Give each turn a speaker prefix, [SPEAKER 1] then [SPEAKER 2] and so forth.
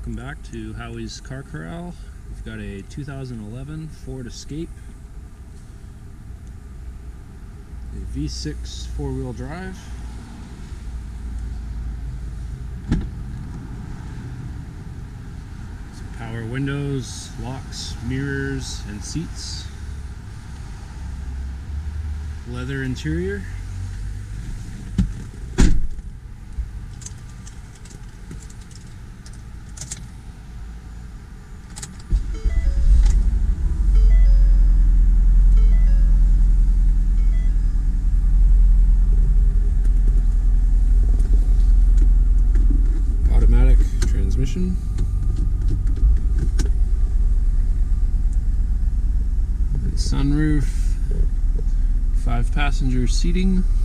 [SPEAKER 1] Welcome back to Howie's Car Corral. We've got a 2011 Ford Escape, a V6 four-wheel drive. Some power windows, locks, mirrors, and seats. Leather interior. Automatic transmission. And sunroof. 5-passenger seating.